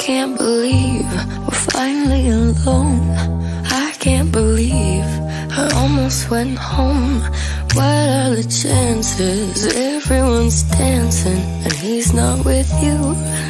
can't believe we're finally alone. I can't believe I almost went home. What are the chances? Everyone's dancing and he's not with you.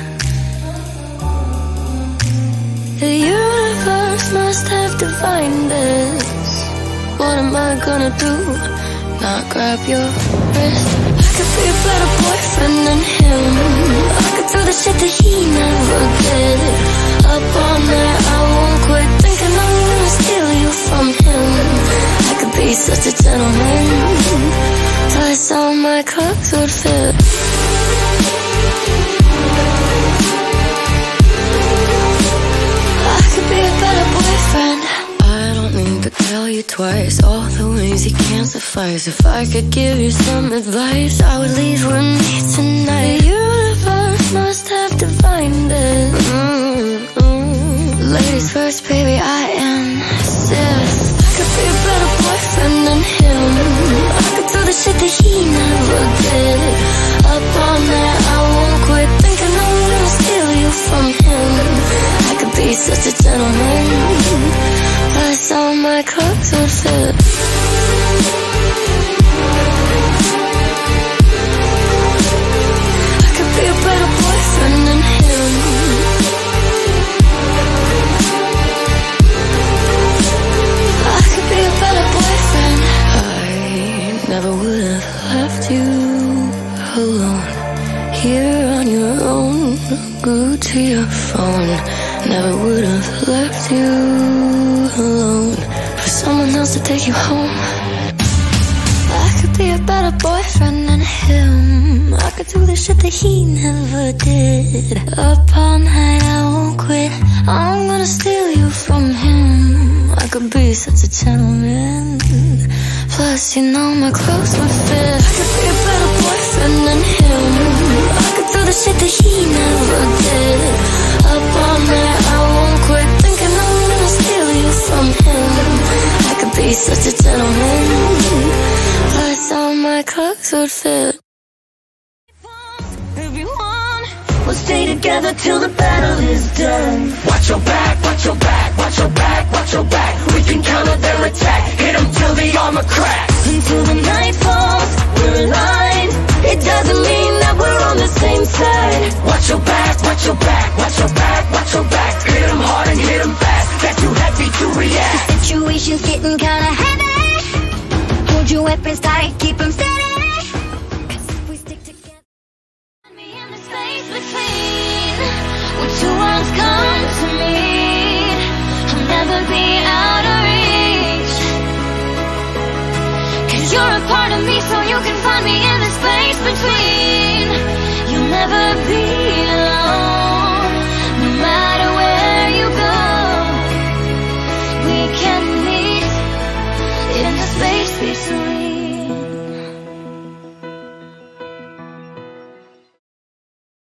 The universe must have defined this. What am I gonna do? Not grab your wrist? I could be a better boyfriend than him. I could do the shit that he never did. Up all night, I won't quit thinking I'm gonna steal you from him. I could be such a gentleman. Plus all my clothes would fit. I could be a better boyfriend. I don't need to tell you twice all the ways you can't suffice. If I could give you some advice, I would leave with me tonight. The universe must have defined it. Ladies first, baby, I insist. I could be a better boyfriend than him. I could do the shit that he never did. Up all night, I won't quit thinking I'm gonna steal you from him. I could be such a gentleman. Plus all my clothes would fit. I could be a better boyfriend than him. I could be a better boyfriend. I never would have left you alone. Here on your own, glued to your phone. Never would have left you alone for someone else to take you home. I could be a better boyfriend than him. I could do the shit that he never did. Up all night, I won't quit. I'm gonna steal you from him. I could be such a gentleman. Plus, you know my clothes would fit. I could be a better boyfriend than him. I could do the shit that he never did. Up all night, I won't quit thinking I'm gonna steal you from him. I could be such a gentleman. Plus all my clothes would fit. Everyone will stay together till the battle is done. Watch your back, watch your back, watch your back, watch your back. We can counter their attack, hit them till the armor cracks. Until the night falls, we're aligned. It doesn't mean that we're on the same side. Watch your back, watch your back, watch your back, watch your back. Hit them hard and hit them fast, they're too heavy to react. The situation's getting kinda heavy. Hold your weapons tight, keep them steady.